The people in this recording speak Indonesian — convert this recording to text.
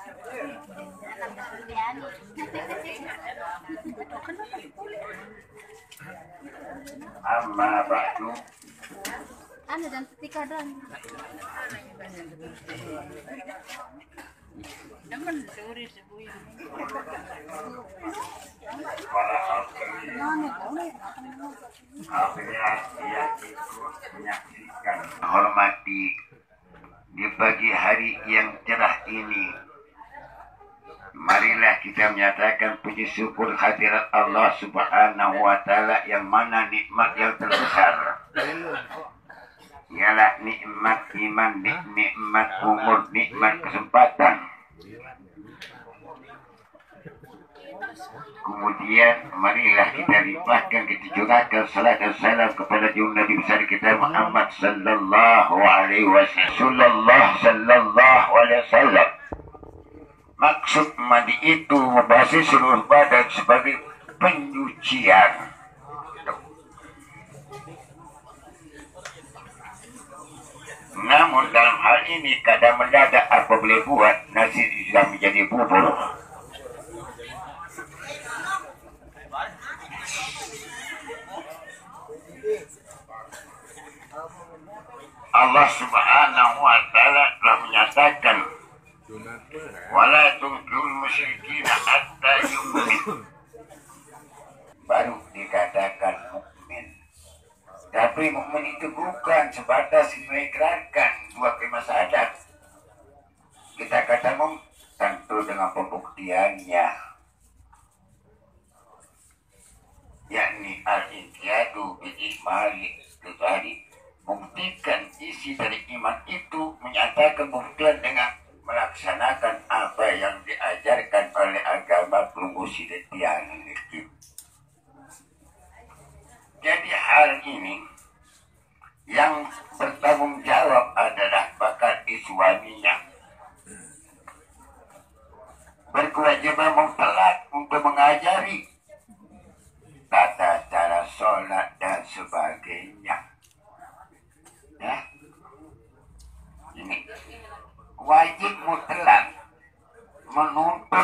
Amma ba'du. Anu dan setika dan. Naman suri sebuah. Para hadirin yang ikut menyaksikan, hormati di pagi hari yang cerah ini. Marilah kita menyatakan puji syukur hadirat Allah Subhanahu wa Ta'ala, yang mana nikmat yang terbesar ialah nikmat iman, nikmat umur, nikmat kesempatan. Kemudian marilah kita limpahkan, kita curahkan salat dan salam kepada junjungan Nabi besar kita Muhammad sallallahu alaihi wasallam. Maksud mandi itu membasuh seluruh badan sebagai penyucian. Namun dalam hal ini kadang mendadak apa boleh buat, nasi sudah menjadi bubur. Allah Subhanahu wa Ta'ala telah menyatakan, wala tunkihul musyrikina hatta yu'min. Baru dikatakan mukmin. Tapi mukmin itu bukan sebatas mengikrarkan dua kalimat syahadat. Kita kata tentu dengan pembuktiannya, yakni al-inqiyadu bil-imani. Itu tadi, buktikan isi dari iman itu, menyatakan buktian dengan melaksanakan apa yang diajarkan oleh agama Prumusi dan Tiang itu. Jadi hal ini yang bertanggung jawab adalah bakal suaminya. Berkewajiban mutlak untuk mengajari tata cara sholat dan sebagainya. Ya, ini wajib mutlak menuntut